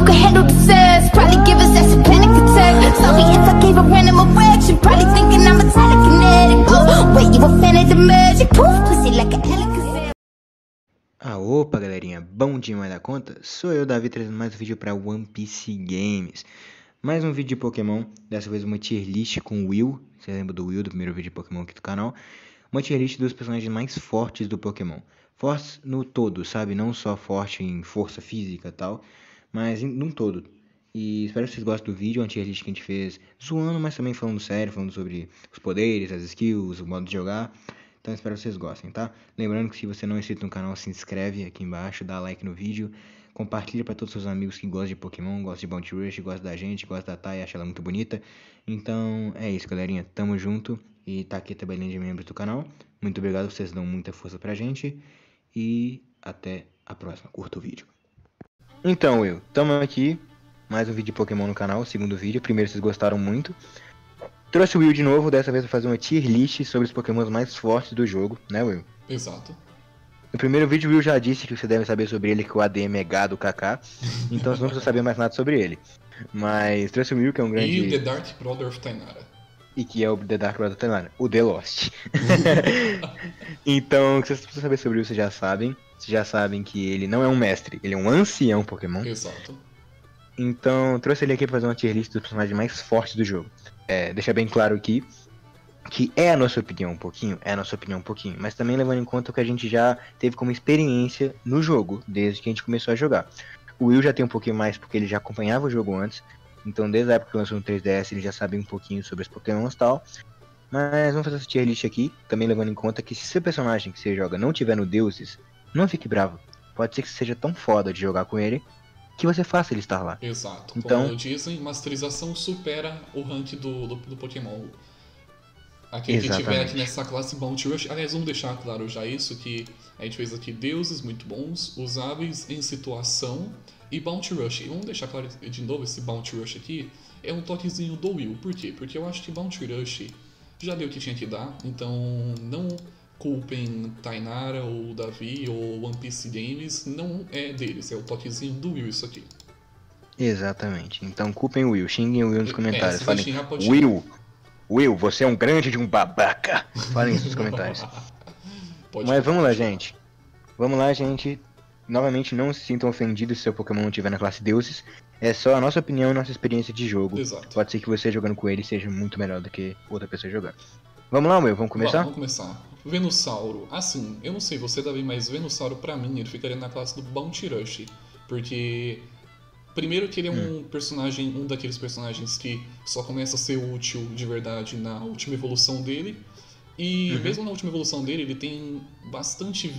you can handle the sass. Probably give us that panic attack. Sorry if I gave a random erection. Probably thinking I'm a telekinetic. Oh, wait, you a fan of the magic? Poof, pussy like a Alakazam. Opa galerinha, bom demais da conta? Sou eu, Davi, trazendo mais um vídeo para One Piece Games. Mais um vídeo de Pokémon, dessa vez uma tier list com o Will. Você lembra do Will, do primeiro vídeo de Pokémon aqui do canal? Uma tier list dos personagens mais fortes do Pokémon. Fortes no todo, sabe? Não só forte em força física e tal, mas num todo. E espero que vocês gostem do vídeo, uma tier list que a gente fez zoando, mas também falando sério, falando sobre os poderes, as skills, o modo de jogar. Então espero que vocês gostem, tá? Lembrando que se você não é inscrito no canal, se inscreve aqui embaixo, dá like no vídeo, compartilha para todos os seus amigos que gostam de Pokémon, gostam de Bounty Rush, gostam da gente, gostam da Thay, acha ela muito bonita. Então é isso, galerinha, tamo junto e tá aqui a tabelinha de membros do canal. Muito obrigado, vocês dão muita força pra gente e até a próxima, curta o vídeo. Então, Will, tamo aqui, mais um vídeo de Pokémon no canal, segundo vídeo, primeiro vocês gostaram muito. Trouxe o Will de novo, dessa vez pra fazer uma tier list sobre os Pokémons mais fortes do jogo, né, Will? Exato. No primeiro vídeo, o Will já disse que você deve saber sobre ele, que o ADM é gado Kaká, então você não precisa saber mais nada sobre ele. Mas trouxe o Will, que é um grande... E o The Dark Brother of Tainara. E que é o The Dark Brother of Tainara, o The Lost. Então, o que vocês precisam saber sobre o Will, vocês já sabem. Vocês já sabem que ele não é um mestre, ele é um ancião Pokémon. Exato. Então, trouxe ele aqui pra fazer uma tier list dos personagens mais fortes do jogo. Deixa bem claro aqui que é a nossa opinião um pouquinho, mas também levando em conta o que a gente já teve como experiência no jogo, desde que a gente começou a jogar. O Will já tem um pouquinho mais porque ele já acompanhava o jogo antes, então desde a época que lançou no 3DS ele já sabia um pouquinho sobre os Pokémons e tal. Mas vamos fazer essa tier list aqui, também levando em conta que se seu personagem que você joga não tiver no Deuses, não fique bravo. Pode ser que seja tão foda de jogar com ele que você faça ele estar lá. Exato. Então, como dizem, masterização supera o rank do Pokémon. Aquele que tiver aqui nessa classe Bounty Rush. Aliás, vamos deixar claro já isso, que a gente fez aqui deuses muito bons, usáveis em situação e Bounty Rush. E vamos deixar claro de novo, esse Bounty Rush aqui é um toquezinho do Will. Por quê? Porque eu acho que Bounty Rush já deu o que tinha que dar, então não culpem Tainara ou Davi ou One Piece Games, não é deles, é o toquezinho do Will isso aqui. Exatamente, então culpem o Will, xinguem o Will nos comentários, falem, xingar, Will, você é um grande de um babaca, falem isso nos comentários. Mas vamos lá, gente, novamente não se sintam ofendidos se seu Pokémon não estiver na classe Deuses, é só a nossa opinião e nossa experiência de jogo. Exato. Pode ser que você jogando com ele seja muito melhor do que outra pessoa jogando. Vamos lá, Will, vamos começar? Vamos começar. Venusauro. Assim, eu não sei você, Davi, mas Venusauro pra mim ele ficaria na classe do Bounty Rush. Porque, primeiro que ele é um daqueles personagens que só começa a ser útil de verdade na última evolução dele. E mesmo na última evolução dele, ele tem bastante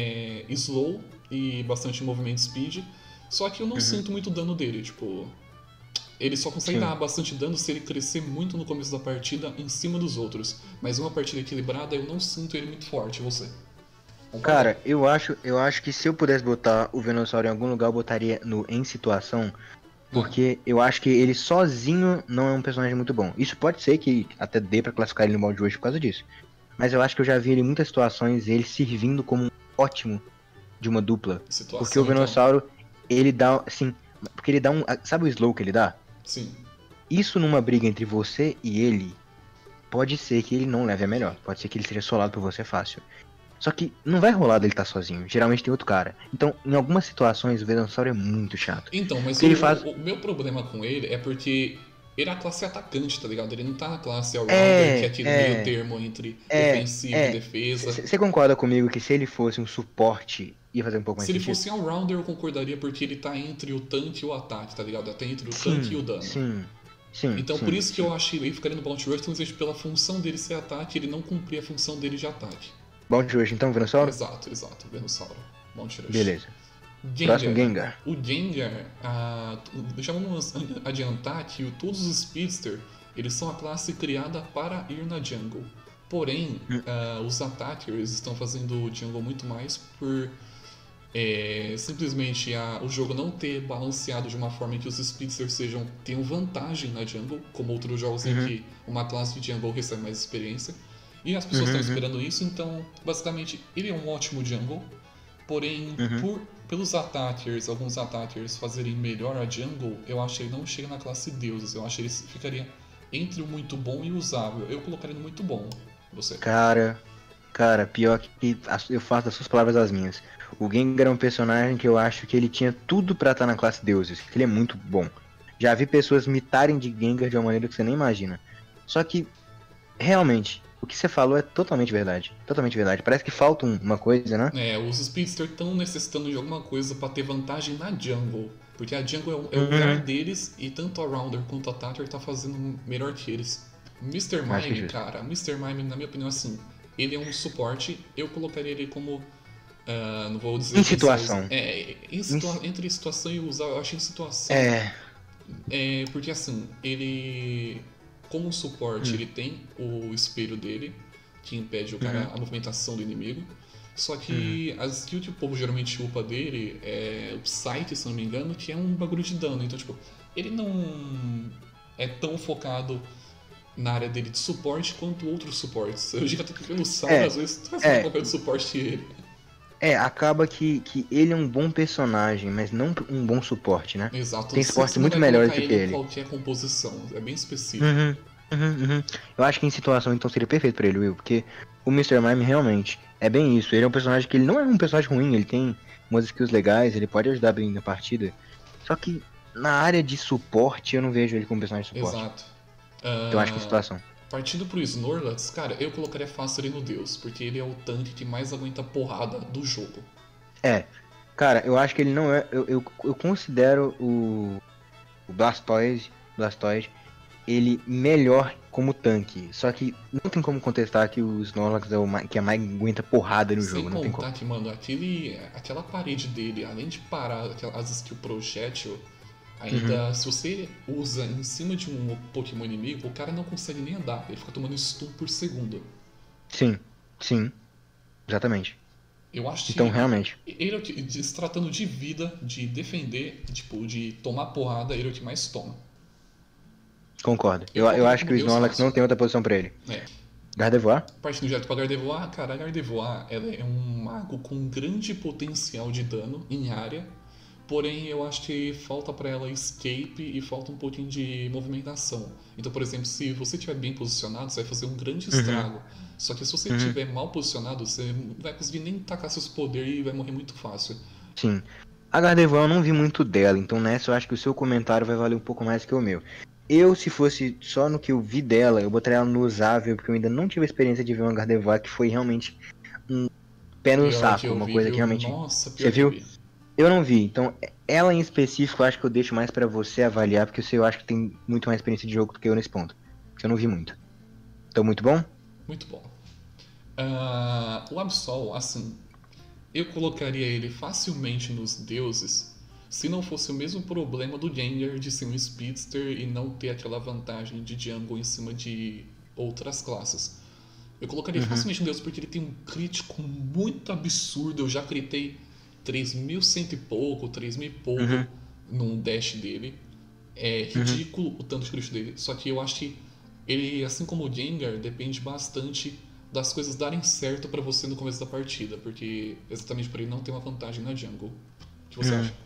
slow e bastante movimento speed. Só que eu não sinto muito dano dele, tipo... Ele só consegue dar bastante dano se ele crescer muito no começo da partida em cima dos outros. Mas uma partida equilibrada, eu não sinto ele muito forte, você? Cara, eu acho que se eu pudesse botar o Venusaur em algum lugar, eu botaria no em situação. Porque eu acho que ele sozinho não é um personagem muito bom. Isso pode ser que até dê pra classificar ele no modo de hoje por causa disso. Mas eu acho que eu já vi ele em muitas situações, ele servindo como um ótimo de uma dupla. Porque o Venusaur, ele dá, assim... Porque ele dá um... Sabe o slow que ele dá? Sim. Isso numa briga entre você e ele, pode ser que ele não leve a melhor. Pode ser que ele seja solado por você fácil. Só que não vai rolar dele estar sozinho. Geralmente tem outro cara. Então, em algumas situações, o Venusaur é muito chato. Então, mas o meu problema com ele é porque ele é a classe atacante, tá ligado? Ele não tá na classe all-rounder, que é aquele meio termo entre defensivo e defesa. Você concorda comigo que se ele fosse um suporte, ia fazer um pouco mais sentido? Se ele fosse all-rounder, eu concordaria, porque ele tá entre o tanque e o ataque, tá ligado? Até entre o tanque e o dano. Então por isso que eu acho que ele ficaria no Bounty Rush, simplesmente pela função dele ser ataque, ele não cumpria a função dele de ataque. Bounty Rush, então, Venusaur? Exato, Venusaur. Bounty Rush. Beleza. Próximo Gengar. O Gengar, já vamos adiantar que todos os Speedster, eles são a classe criada para ir na jungle. Porém, os attackers estão fazendo o jungle muito mais por simplesmente o jogo não ter balanceado de uma forma em que os Speedsters tenham vantagem na jungle, como outros jogos em que uma classe de jungle recebe mais experiência. E as pessoas estão esperando isso, então basicamente ele é um ótimo jungle. Porém, pelos attackers, alguns attackers fazerem melhor a jungle, eu acho que ele não chega na classe deuses. Eu acho que ele ficaria entre o muito bom e o usável. Eu colocaria no muito bom. Você? Cara, pior que eu faço das suas palavras as minhas. O Gengar é um personagem que eu acho que ele tinha tudo pra estar na classe deuses, que ele é muito bom. Já vi pessoas mitarem de Gengar de uma maneira que você nem imagina. Só que, realmente, o que você falou é totalmente verdade. Totalmente verdade. Parece que falta uma coisa, né? Os Speedster estão necessitando de alguma coisa pra ter vantagem na jungle. Porque a jungle é o lugar deles e tanto a Rounder quanto a Thatcher tá fazendo melhor que eles. Mr. Acho Mime, justo. cara, Mr. Mime, na minha opinião, assim, ele é um suporte. Eu colocaria ele como. Não vou dizer. Em situação. Entre situação e usar, eu acho em situação. Porque assim, ele. Como suporte, ele tem o espelho dele, que impede o cara, a movimentação do inimigo. Só que as skills que o povo geralmente upa dele é o Psyche, se não me engano, que é um bagulho de dano. Então, tipo, ele não é tão focado na área dele de suporte quanto outros suportes. Eu digo até que pelo Sauro, às vezes, tá sendo qualquer de suporte que ele. Acaba que ele é um bom personagem, mas não um bom suporte, né? Exato. Tem suportes muito melhores do que ele. Qualquer composição, é bem específico. Eu acho que em situação então seria perfeito pra ele, Will, porque o Mr. Mime realmente é bem isso. Ele é um personagem que ele não é um personagem ruim, ele tem umas skills legais, ele pode ajudar bem na partida. Só que na área de suporte eu não vejo ele como personagem de suporte. Exato. Então acho que é situação. Partindo pro Snorlax, cara, eu colocaria fácil ele no Deus, porque ele é o tanque que mais aguenta porrada do jogo. Cara, eu acho que ele não é. Eu considero o Blastoise, ele melhor como tanque. Só que não tem como contestar que o Snorlax é o que mais aguenta porrada no jogo. Não tem como. Sem contar que, mano, aquela parede dele, além de parar as skills projétil, ainda se você usa em cima de um Pokémon inimigo, o cara não consegue nem andar, ele fica tomando stun por segundo. Sim, exatamente. Eu acho que então, realmente. ele, se tratando de vida, de defender, tipo, de tomar porrada, ele é o que mais toma. Concordo. Eu acho que o Snorlax não tem outra posição pra ele. Gardevoir? Partindo direto pra Gardevoir, cara, a Gardevoir ela é um mago com grande potencial de dano em área, porém eu acho que falta pra ela escape e falta um pouquinho de movimentação. Então, por exemplo, se você estiver bem posicionado, você vai fazer um grande estrago. Só que se você estiver mal posicionado, você não vai conseguir nem tacar seus poderes e vai morrer muito fácil. Sim. A Gardevoir eu não vi muito dela, então nessa eu acho que o seu comentário vai valer um pouco mais que o meu. Eu, se fosse só no que eu vi dela, eu botaria ela no usável, porque eu ainda não tive a experiência de ver uma Gardevoir que foi realmente um pé no saco, uma coisa que realmente... Nossa, você viu? Eu não vi, então ela em específico eu acho que eu deixo mais pra você avaliar, porque eu acho que tem muito mais experiência de jogo do que eu nesse ponto. Porque eu não vi muito. Então, muito bom? Muito bom. O Absol, assim, eu colocaria ele facilmente nos deuses, se não fosse o mesmo problema do Gengar de ser um Speedster e não ter aquela vantagem de jungle em cima de outras classes. Eu colocaria facilmente no Deus porque ele tem um crítico muito absurdo. Eu já critei 3.100 e pouco, 3.000 e pouco num dash dele. É ridículo o tanto de crítico dele. Só que eu acho que ele, assim como o Gengar, depende bastante das coisas darem certo pra você no começo da partida. Porque exatamente por ele não ter uma vantagem na jungle. O que você acha?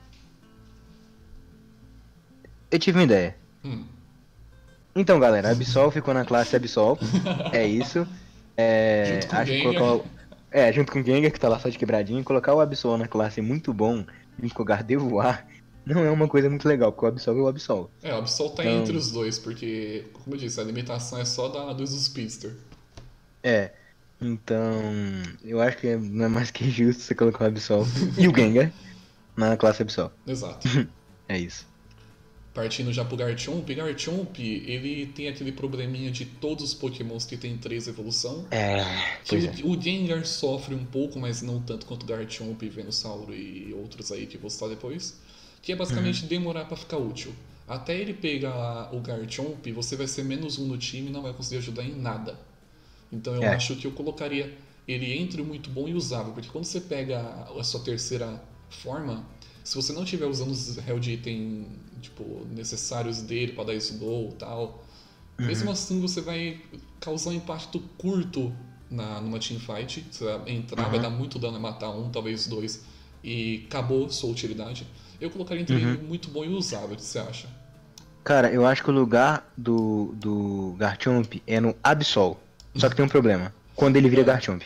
Eu tive uma ideia. Então, galera, a Absol ficou na classe Absol. É isso. Junto com Acho o que Gengar. colocar junto com o Gengar, que tá lá só de quebradinho, colocar o Absol na classe é muito bom, junto com o Gardevoir, não é uma coisa muito legal, porque o Absol é o Absol. O Absol tá entre os dois, porque, como eu disse, a limitação é só dos Speedster. Então, eu acho que não é mais que justo você colocar o Absol e o Gengar na classe Absol. Exato. É isso. Partindo já pro Garchomp, ele tem aquele probleminha de todos os Pokémons que tem 3 evolução. O Gengar sofre um pouco, mas não tanto quanto o Garchomp, Venusaur e outros aí que eu vou citar depois. Que é basicamente demorar pra ficar útil. Até ele pegar o Garchomp, você vai ser menos um no time e não vai conseguir ajudar em nada. Então eu acho que eu colocaria ele entre o muito bom e usável, porque quando você pega a sua terceira forma, se você não estiver usando os Held Item tipo, necessários dele pra dar slow e tal, mesmo assim você vai causar um impacto curto numa teamfight. Você vai entrar, vai dar muito dano, vai matar um, talvez dois, e acabou sua utilidade, eu colocaria entre ele muito bom e usável, o que você acha? Cara, eu acho que o lugar do Garchomp é no Absol. Só que tem um problema. Quando ele vira Ah. Garchomp.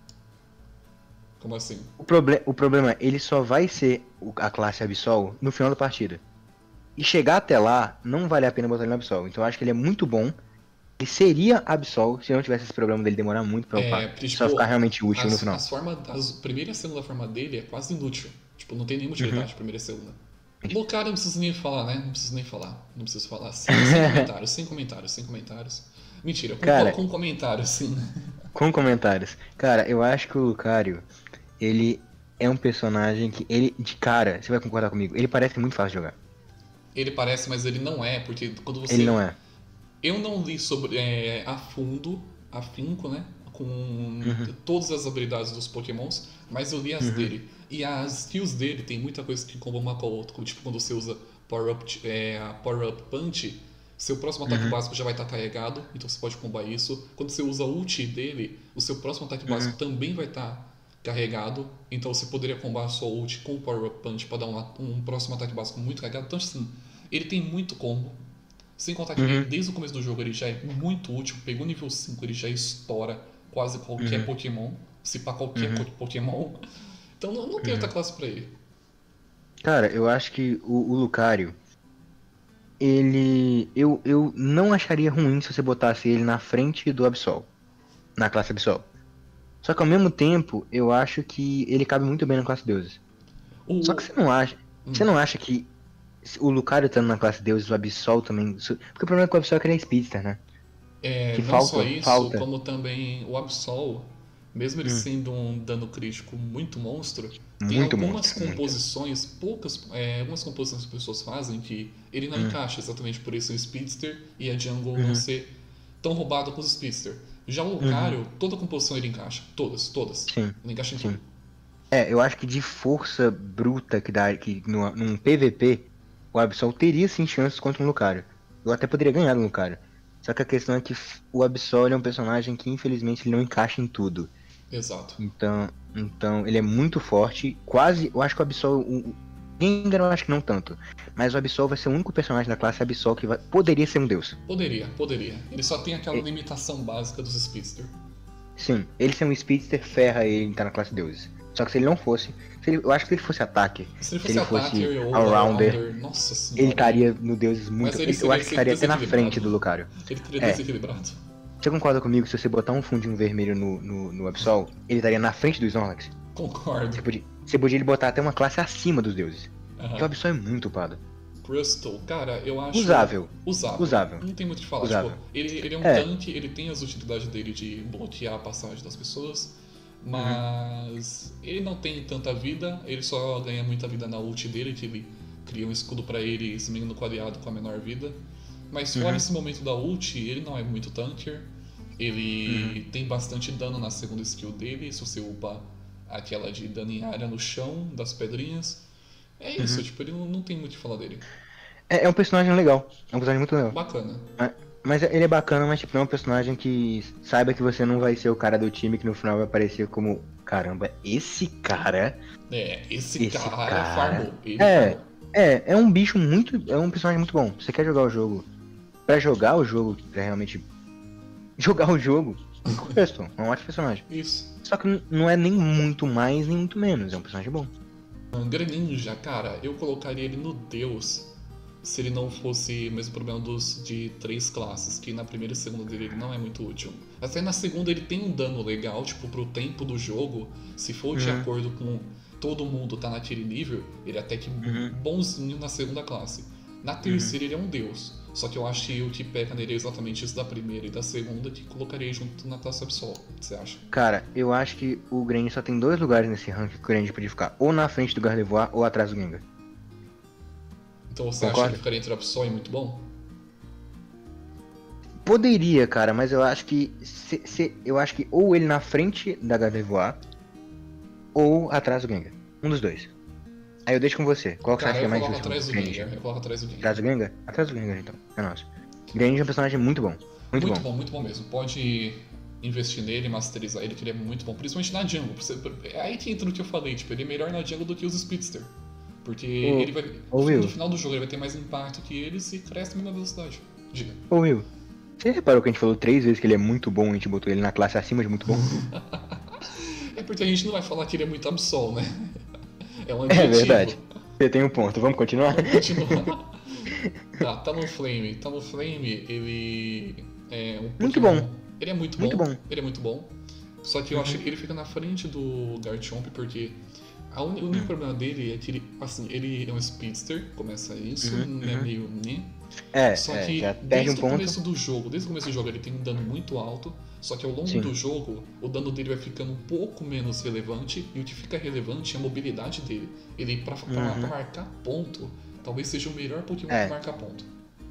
Como assim? O problema é, ele só vai ser a classe Absol no final da partida. E chegar até lá, não vale a pena botar ele no Absol. Então eu acho que ele é muito bom. Ele seria Absol se não tivesse esse problema dele demorar muito pra upar. Porque, Só ficar realmente útil no final. a primeira e a segunda forma dele é quase inútil. Tipo, não tem nenhuma utilidade, primeira e segunda. Lucario não preciso nem falar, né? Não preciso nem falar. Não preciso falar. Sem comentários. Mentira, com comentários, sim. Com comentários. Cara, eu acho que o Lucario, ele é um personagem que, ele, de cara, você vai concordar comigo, ele parece muito fácil de jogar. Ele parece, mas ele não é, porque quando você... Ele não é. Eu não li sobre a fundo, afinco, né? Com todas as habilidades dos Pokémons, mas eu li as dele. E as skills dele tem muita coisa que comba uma com a outra. Tipo, quando você usa a Power Up Punch, seu próximo ataque básico já vai estar carregado, então você pode combar isso. Quando você usa a ult dele, o seu próximo ataque básico também vai estar carregado, então você poderia combar a sua ult com o Power Up Punch para dar um próximo ataque básico muito carregado. Então, assim, ele tem muito combo. Sem contar que desde o começo do jogo ele já é muito útil. Pegou nível 5, ele já estoura quase qualquer Pokémon. Se pá qualquer Pokémon. Então não tem outra classe pra ele. Cara, eu acho que o Lucario, ele... Eu não acharia ruim se você botasse ele na frente do Absol. Na classe Absol. Só que ao mesmo tempo, eu acho que ele cabe muito bem na classe Deuses. Só que você não acha... Você não acha que o Lucario estando na classe Deuses, o Absol também... Porque o problema é que o Absol é que ele é Speedster, né? Que não só isso, como também o Absol, mesmo ele sendo um dano crítico muito monstro, tem algumas composições, algumas composições que as pessoas fazem que ele não encaixa, exatamente por isso o Speedster e a Jungle não ser tão roubado com os Speedster. Já o Lucario, toda composição ele encaixa, todas. Sim. Ele encaixa em tudo. Eu acho que de força bruta que num PVP, o Absol teria sim chances contra um Lucario. Eu até poderia ganhar no Lucario. Só que a questão é que o Absol é um personagem que infelizmente ele não encaixa em tudo. Exato. Então ele é muito forte. Quase, eu acho que o Absol... O Gengar eu acho que não tanto. Mas o Absol vai ser o único personagem da classe Absol que poderia ser um deus. Poderia. Ele só tem aquela limitação básica dos Speedster. Sim, ele ser um Speedster ferra ele em estar na classe deuses. Só que se ele não fosse... eu acho que se ele fosse ataque, se ele fosse all-rounder, nossa senhora, ele estaria no deuses muito... Eu acho que estaria até na frente do Lucario. Ele teria desequilibrado. Você concorda comigo que se você botar um fundinho vermelho no Absol, ele estaria na frente do Snorlax? Concordo. Você podia ele botar até uma classe acima dos deuses. Porque o Absol é muito upado. Crystal, cara, eu acho... Usável. Não tem muito o que falar. Tipo, ele é um tanque, ele tem as utilidades dele de bloquear a passagem das pessoas, mas ele não tem tanta vida, ele só ganha muita vida na ult dele, que ele cria um escudo pra ele, esse menino quadrado com a menor vida. Mas fora esse momento da ult, ele não é muito tanker, ele tem bastante dano na segunda skill dele, se você upa aquela de dano em área no chão, das pedrinhas. É isso, tipo, ele não tem muito o que falar dele. É um personagem legal, é um personagem muito legal. Bacana. Mas ele é bacana, mas tipo, não é um personagem que saiba que você não vai ser o cara do time que no final vai aparecer como... Caramba, esse cara... Esse cara farmou. É um bicho muito... É um personagem muito bom. Você quer jogar o jogo... Pra jogar o jogo, pra realmente... Jogar o jogo... É um ótimo personagem. Isso. Só que não é nem muito mais, nem muito menos. É um personagem bom. Greninja, cara, eu colocaria ele no Deus se ele não fosse o mesmo problema de 3 classes, que na primeira e segunda dele ele não é muito útil. Até na segunda ele tem um dano legal, tipo, pro tempo do jogo, se for de acordo com todo mundo tá naquele nível, ele é até que bonzinho na segunda classe. Na terceira ele é um deus, só que eu acho que o que peca nele é exatamente isso da primeira e da segunda, que colocaria junto na classe Absol. O que você acha? Cara, eu acho que o Greninja só tem 2 lugares nesse ranking que o Greninja podia ficar, ou na frente do Gardevoir ou atrás do Gengar. Então você acha que ficaria entre o Absol e muito bom? Poderia, cara, mas eu acho que eu acho que ou ele na frente da Gardevoir ou atrás do Gengar. Um dos dois. Aí eu deixo com você. Qual que você acha que é mais justo? Eu coloco atrás do Gengar. Atrás do Gengar? Atrás do Gengar, então. É nosso. Greninja é um personagem muito bom. Muito bom mesmo. Pode investir nele, masterizar ele, que ele é muito bom, principalmente na jungle. É aí que entra o que eu falei, tipo, ele é melhor na jungle do que os Speedster. Porque ele vai. No final do jogo ele vai ter mais impacto que eles e cresce na mesma velocidade. Diga. Ô Will, você reparou que a gente falou 3 vezes que ele é muito bom e a gente botou ele na classe acima de muito bom? É porque a gente não vai falar que ele é muito Absol, né? É um adjetivo. É verdade. Você tem um ponto, vamos continuar? Vamos continuar. Tá, Talonflame. Talonflame, ele é um Muito Pokémon. bom. Ele é muito bom. Muito bom. Ele é muito bom. Só que eu acho que ele fica na frente do Garchomp porque o único problema dele é que ele é um speedster, começa isso, né, meio né. Só que já perde desde um o ponto. começo do jogo ele tem um dano muito alto, só que ao longo do jogo o dano dele vai ficando um pouco menos relevante e o que fica relevante é a mobilidade dele. Ele pra marcar ponto, talvez seja o melhor Pokémon pra marcar ponto.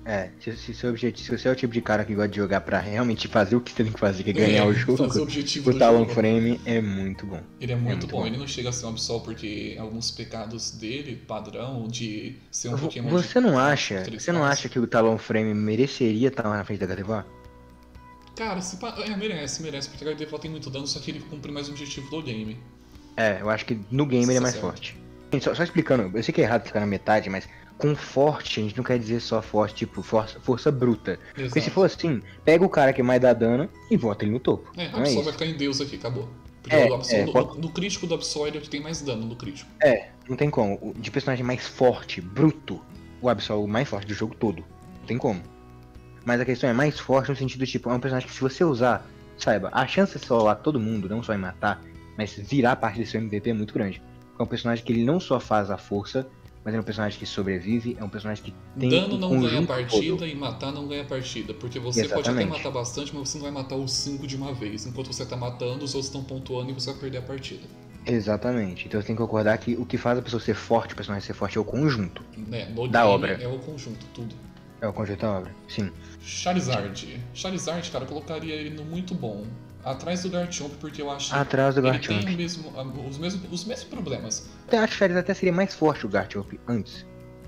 Se você é o tipo de cara que gosta de jogar pra realmente fazer o que você tem que fazer, que é ganhar o jogo, fazer o objetivo o do Talonflame jogo. é muito bom. Ele é muito bom. Ele não chega a ser um Absol porque alguns pecados dele, padrão, de ser um Pokémon Você não acha que o Talonflame mereceria estar na frente da Gardevoir? Cara, merece, porque a Gardevoir tem muito dano, só que ele cumpre mais o objetivo do game. Eu acho que no game ele é mais forte. Gente, só explicando, eu sei que é errado ficar na metade, mas com forte a gente não quer dizer só forte, tipo força bruta. Exato. Porque se for assim, pega o cara que mais dá dano e bota ele no topo. O Absol vai ficar em Deus aqui, acabou. Porque o Absol, no crítico do Absol ele é o que tem mais dano no crítico. Não tem como. De personagem mais forte, bruto, o Absol é o mais forte do jogo todo. Não tem como. Mas a questão é mais forte no sentido tipo, é um personagem que se você usar, saiba, a chance de solar todo mundo, não só em matar, mas virar parte desse MVP é muito grande. É um personagem que ele não só faz a força, mas é um personagem que sobrevive, é um personagem que tem dano não ganha partida todo. E matar não ganha partida, porque você pode até matar bastante, mas você não vai matar os 5 de uma vez. Enquanto você tá matando, os outros estão pontuando e você vai perder a partida. Exatamente, então você tem que concordar que o que faz a pessoa ser forte, o personagem ser forte é o conjunto no da game obra. É o conjunto, tudo. É o conjunto da obra, sim. Charizard, cara, eu colocaria ele no muito bom. Atrás do Garchomp, porque eu acho Atrás do ele Garchomp. tem os mesmos problemas. Eu acho que o Charizard até seria mais forte o Garchomp antes.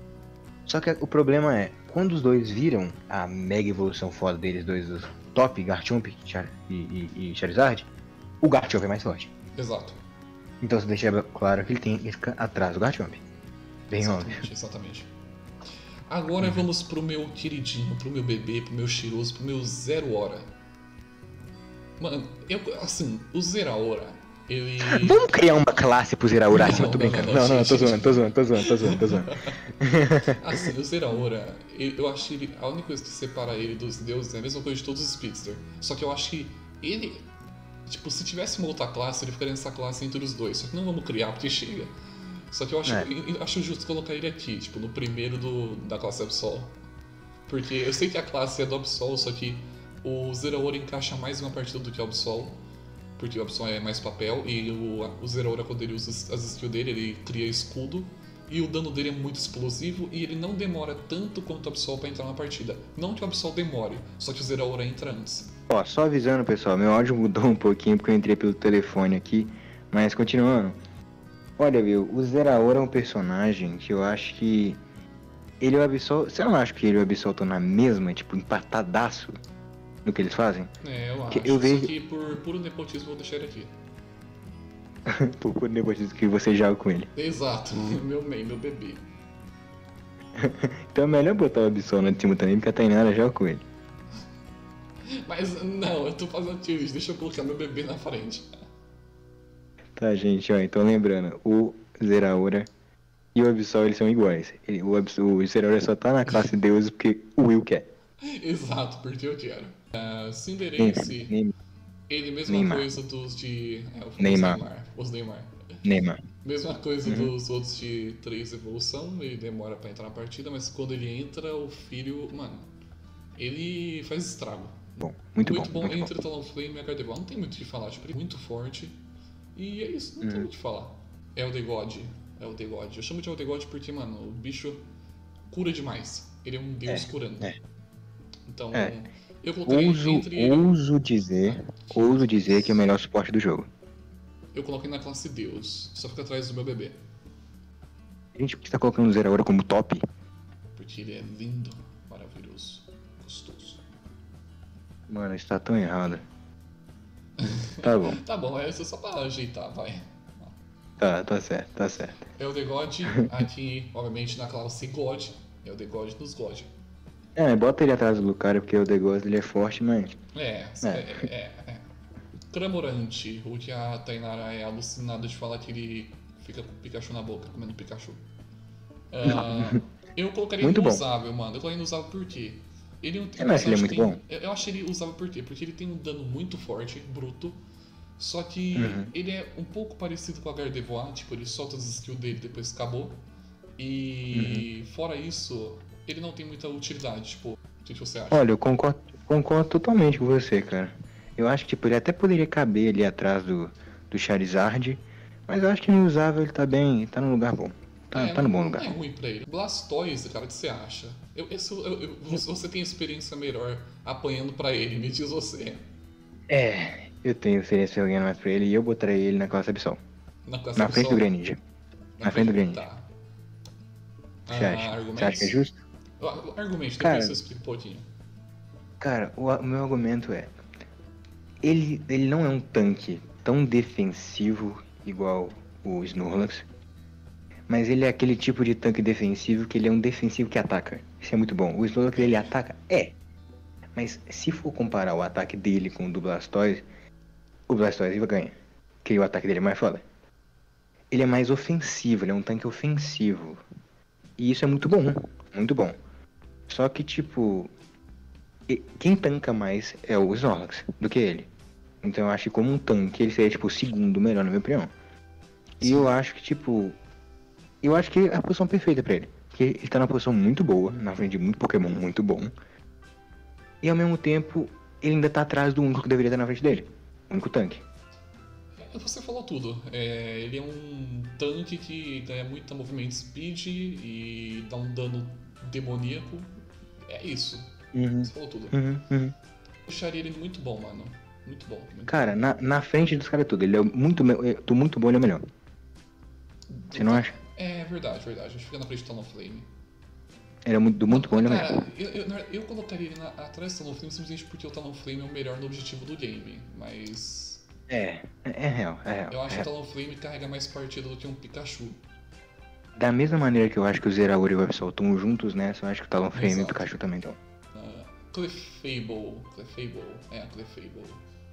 Só que o problema é, quando os dois viram a mega evolução foda deles dois, os top, Garchomp e Charizard, o Garchomp é mais forte. Exato. Então você deixa claro que ele tem que ficar atrás do Garchomp. Bem óbvio. Exatamente. Agora vamos pro meu queridinho, pro meu bebê, pro meu cheiroso, pro meu Zero Hora. Mano, o Zeraora, ele... Vamos criar uma classe pro Zeraora acima, tô brincando. Não, tô zoando. Assim, o Zeraora, eu acho ele... A única coisa que separa ele dos deuses é a mesma coisa de todos os Speedster. Só que eu acho que ele... Tipo, se tivesse uma outra classe, ele ficaria nessa classe entre os dois. Só que não vamos criar, porque chega. Só que eu acho justo colocar ele aqui, tipo, no primeiro da classe Absol. Porque eu sei que a classe é do Absol, só que o Zeraora encaixa mais em uma partida do que o Absol. Porque o Absol é mais papel, e o Zeraora, quando ele usa as skills dele, ele cria escudo. E o dano dele é muito explosivo, e ele não demora tanto quanto o Absol pra entrar na partida. Não que o Absol demore, só que o Zeraora entra antes. Ó, só avisando, pessoal, meu áudio mudou um pouquinho porque eu entrei pelo telefone aqui. Mas continuando. Olha, Will, o Zeraora é um personagem que eu acho que... Ele e o Absol... Você não acha que ele e o Absol estão na mesma, tipo, empatadaço no que eles fazem? Eu que acho, eu vejo... só que por puro nepotismo eu vou deixar ele aqui. Por puro nepotismo que você joga com ele. Exato, meu bebê. Então é melhor botar o Absol no time também, porque a Tainara joga com ele. Mas não, eu tô fazendo tilt, deixa eu colocar meu bebê na frente. Tá, gente, ó, então lembrando, o Zeraora e o Absol, eles são iguais. O Zeraora só tá na classe Deus porque o Will quer. Exato, porque eu quero. Cinderace, ele mesma coisa dos de... Os Neymar. Mesma coisa dos outros de 3 evolução, ele demora pra entrar na partida, mas quando ele entra, o filho, mano, ele faz estrago. Bom, muito bom. Entre o Talonflame e a Gardevoir, não tem muito o que falar, tipo, ele é muito forte. E é isso, não tem muito o que falar. É o The God. Eu chamo de The God porque, mano, o bicho cura demais. Ele é um deus curando. Então, eu coloquei entre ele... Ouso dizer que é o melhor suporte do jogo. Eu coloquei na classe Deus, só fica atrás do meu bebê. Gente, por que você tá colocando o Zeraora como top? Porque ele é lindo, maravilhoso, gostoso. Mano, isso tá tão errado. Tá bom. Tá bom, é só pra ajeitar, vai. Tá certo, tá certo. É o The God, aqui, obviamente, na classe God. É o The God dos God. Bota ele atrás do Lucario, porque o negócio ele é forte, mas... É. Cramorante, o que a Tainara é alucinada de falar que ele fica com o Pikachu na boca, comendo Pikachu. Eu colocaria Muito ele bom. usável, mano. Eu colocaria ele usável por quê? Ele é um Eu não acho ele muito bom. Eu achei ele usável por quê? Porque ele tem um dano muito forte, bruto. Só que ele é um pouco parecido com o Gardevoir, tipo, ele solta as skills dele depois que acabou. E fora isso, ele não tem muita utilidade, tipo, o que você acha? Olha, eu concordo totalmente com você, cara. Eu acho que tipo, ele até poderia caber ali atrás do Charizard, mas eu acho que no usável ele tá bem, tá num lugar bom. Tá no bom lugar. Não é ruim pra ele. Blastoise, cara, o que você acha? Você tem experiência melhor apanhando pra ele, me diz você. Eu tenho experiência ganhando mais pra ele e eu botaria ele na classe Absol. Na frente do Greninja. Na frente do Greninja. Tá. Você acha que é justo? Argumente, Cara, depois eu explico um pouquinho. Cara, o meu argumento é... Ele não é um tanque tão defensivo igual o Snorlax, mas ele é aquele tipo de tanque defensivo que ele é um defensivo que ataca. Isso é muito bom. O Snorlax, ele ataca? Mas se for comparar o ataque dele com o do Blastoise, o Blastoise ganha. Porque o ataque dele é mais foda. Ele é mais ofensivo, ele é um tanque ofensivo. E isso é muito bom, muito bom. Só que, tipo, quem tanca mais é o Snorlax do que ele. Então eu acho que como um tanque ele seria, tipo, o segundo melhor, na minha opinião. E eu acho que, tipo... Eu acho que é a posição perfeita pra ele. Porque ele tá numa posição muito boa, na frente de muito Pokémon muito bom. E ao mesmo tempo, ele ainda tá atrás do único que deveria estar na frente dele. O único tanque. Você falou tudo. Ele é um tanque que ganha muita movimento speed e dá um dano demoníaco. É isso. Você falou tudo. Eu acharia ele muito bom, mano. Muito bom. Cara, na frente dos caras tudo. Ele é do muito bom, ele é o melhor. Você não acha? É verdade. A gente fica na frente do Talonflame. Ele é do muito bom, ele é o melhor. Cara, eu colocaria ele atrás do Talonflame simplesmente porque o Talonflame é o melhor no objetivo do game. Mas... É real. Eu acho que o Talonflame carrega mais partida do que um Pikachu. Da mesma maneira que eu acho que o Zeraora e o Absol estão juntos nessa, eu acho que o Talonflame e o Exato. Pikachu também estão. Clefable. Clefable.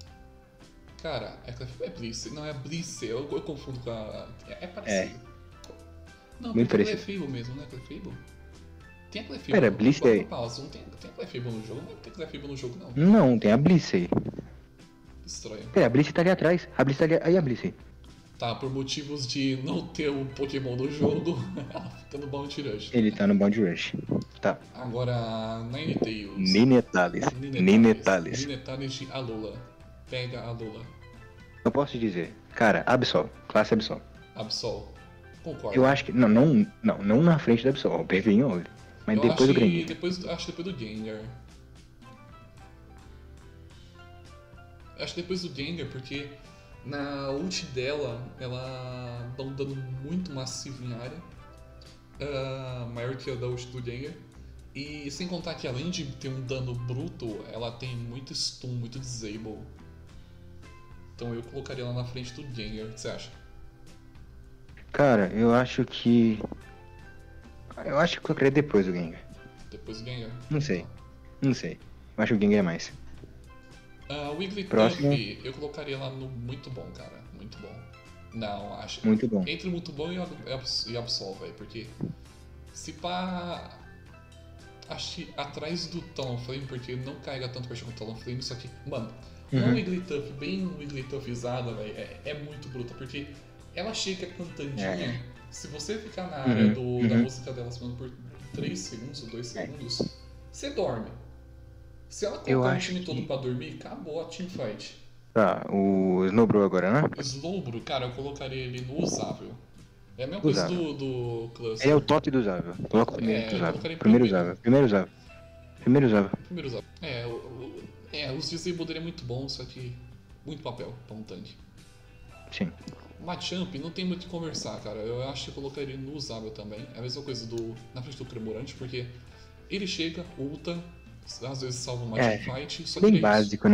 Cara, é Blissey. Não, é Blissey. Eu confundo com a... É parecido. Não, muito tem parecido. Clefable mesmo, não é Clefable? Tem a Clefable. Pera, Blissey... Pausa, não tem a Clefable no jogo? Não tem Clefable no jogo, não. Não, tem a Blissey. Estranho. Pera, a Blissey tá ali atrás. A Blissey tá ali... Aí a Blissey. Tá, por motivos de não ter um Pokémon no jogo, ela fica no Bounty Rush. Ele tá no Bound Rush. Tá. Agora, Ninetales. Ninetales. Ninetales de Alola. Pega a Alola. Eu posso te dizer. Cara, Absol. Classe Absol. Absol. Concordo. Eu acho que... Não na frente da Absol. Bem em óbvio. Mas Eu depois acho do que Greninja. Acho que depois do Gengar. Acho que depois do Gengar, porque na ult dela, ela dá um dano muito massivo em área. Maior que a da ult do Gengar. E sem contar que além de ter um dano bruto, ela tem muito stun, muito disable. Então eu colocaria ela na frente do Gengar. O que você acha? Cara, eu acho que eu colocaria depois do Gengar. Depois do Gengar? Não sei. Eu acho que o Gengar é mais. Wigglytuff, Próximo. eu colocaria ela no muito bom, cara. Muito bom. Não, acho. Muito bom. Entre muito bom e Absol, velho. Porque se pá... Acho que atrás do Talonflame, porque não carrega tanto partido com o Talonflame, só que, mano, uma Wigglytuff bem Wigglytuffizada, velho, é muito bruta, porque ela chega cantandinha. Se você ficar na área da música dela por 3 segundos ou 2 segundos, você dorme. Se ela colocar o time todo pra dormir, acabou a teamfight. Tá, o Snowbro agora, né? Slowbro, cara, eu colocaria ele no usável. É a mesma coisa do Cluster. Ele é o top do usável. Coloca o primeiro usável. Primeiro usável. Os Disable dele é muito bom, só que muito papel pra um tanque. Sim. Machamp não tem muito o que conversar, cara. Eu acho que eu colocaria ele no usável também. É a mesma coisa na frente do Cremorante, porque ele chega, ulta, às vezes salva uma teamfight. Só que bem básico, né?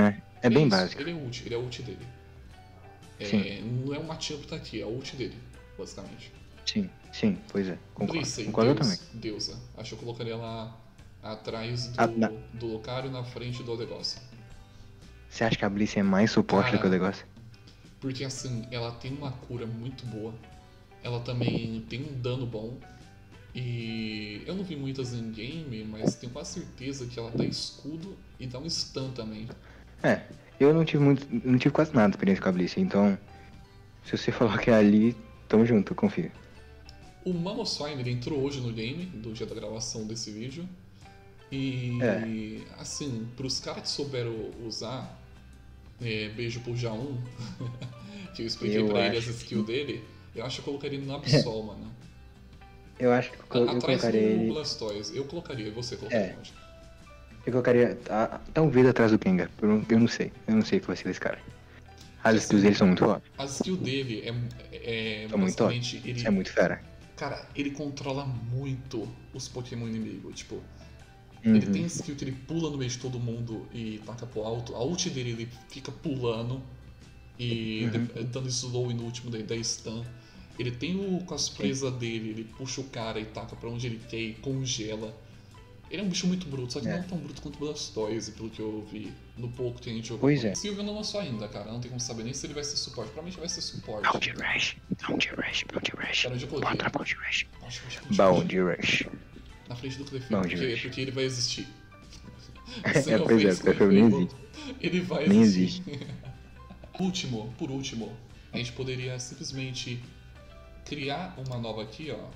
É bem isso, básico. ele é ult dele. Sim. Não é um matinho que tá aqui, é o ult dele, basicamente. Sim, pois é. Concordo. Blissey, Concordo eu também. deusa. Acho que eu colocaria ela atrás Ah, do Lucario, na frente do Odegossa. Você acha que a Blissey é mais suporte do que o Cara, negócio? porque assim, ela tem uma cura muito boa. Ela também tem um dano bom. E eu não vi muitas em game, mas tenho quase certeza que ela dá escudo e dá um stun também. Eu não tive quase nada de experiência com a Blissey, então se você falar que é ali, tamo junto, eu confio. O Mamoswine ele entrou hoje no game, do dia da gravação desse vídeo. E assim, pros caras que souberam usar, beijo pro Jaun, que eu expliquei pra ele as skills dele, eu acho que eu colocaria ele no Absol, mano. Eu acho que eu Atrás colocaria do ele. Blastoise, eu colocaria, e você colocaria onde? Eu colocaria talvez atrás do Kenga. Eu não sei. Eu não sei o que vai ser desse cara. As skills dele são muito fortes. A skill dele é São muito basicamente fortes. Isso é muito fera. Cara, ele controla muito os Pokémon inimigos. Tipo, ele tem skill que ele pula no meio de todo mundo e taca pro alto. A ult dele ele fica pulando e dando slow no último da stun. Ele tem com as presas dele, ele puxa o cara e taca pra onde ele quer e congela. Ele é um bicho muito bruto, só que não tão bruto quanto o Blastoise, pelo que eu vi no pouco que a gente jogou. Pois é. Sylveon não lançou ainda, cara. Não tem como saber nem se ele vai ser suporte. Provavelmente vai ser suporte. Bound Rush. Cara, onde eu coloquei? Bota Bound Rush. Bound Bound Rush. Na frente do Clefairy, Bound Rush. porque ele vai existir. Pois é, o Clefairy nem existe. Ele vai Nem existir. existe. Por último, a gente poderia simplesmente criar uma nova aqui, ó.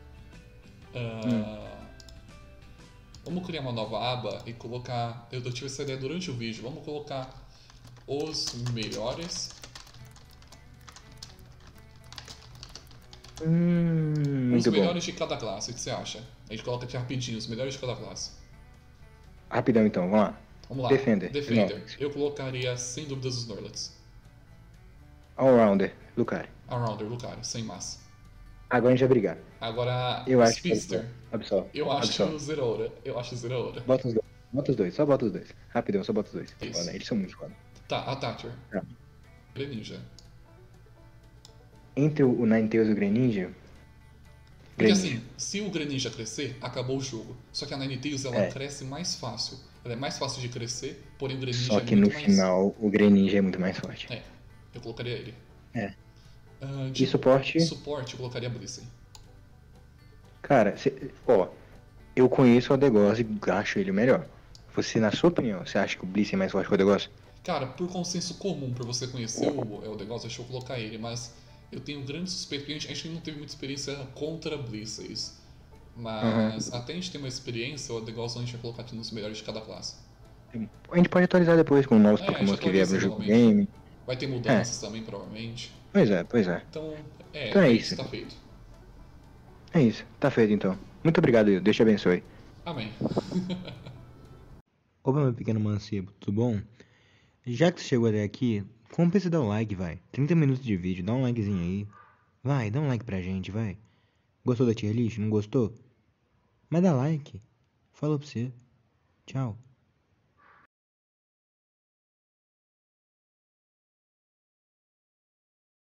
Vamos criar uma nova aba e colocar... Eu tive essa ideia durante o vídeo. Vamos colocar os melhores... Muito os bom. melhores de cada classe. O que você acha? A gente coloca aqui rapidinho os melhores de cada classe. Rapidão então, vamos lá. Vamos lá. Defender. Eu colocaria sem dúvidas os Snorlax. Allrounder, Lucario. Allrounder, Lucario, sem massa. Agora a gente vai brigar. Agora, Eu acho Speedster. Absol. Eu acho Zeraora. Bota os dois. Bota os dois, só bota os dois. Rapidão, só bota os dois. Isso. Foda, eles são muito foda. Tá, a Thatcher. Tá. Greninja. Entre o Ninetales e o Greninja... Porque assim, se o Greninja crescer, acabou o jogo. Só que a Ninetales, ela É. cresce mais fácil. Ela é mais fácil de crescer, porém o Greninja Só é que muito no mais... final, o Greninja é muito mais forte. Eu colocaria ele. É. De E suporte? suporte, eu colocaria a Blissey. Cara, eu conheço o Adegos e acho ele o melhor. Você, na sua opinião, você acha que o Blissey é mais forte que o Adegos? Cara, por consenso comum, por você conhecer o Eldegoss, deixa eu colocar ele, mas eu tenho um grande suspeito, porque a gente não teve muita experiência contra Blisseys. Mas até a gente ter uma experiência, o Eldegoss a gente vai colocar aqui nos melhores de cada classe. A gente pode atualizar depois com novos a Pokémon gente que vieram no atualiza jogo igualmente. game. Vai ter mudanças também, provavelmente. Pois é. Então, Então é isso. tá feito. É isso, tá feito então. Muito obrigado, Deus te abençoe. Amém. Opa, meu pequeno mancebo, tudo bom? Já que você chegou até aqui, compensa dar o like, vai. 30 minutos de vídeo, dá um likezinho aí. Vai, dá um like pra gente, vai. Gostou da tier list? Não gostou? Mas dá like. Falou pra você. Tchau.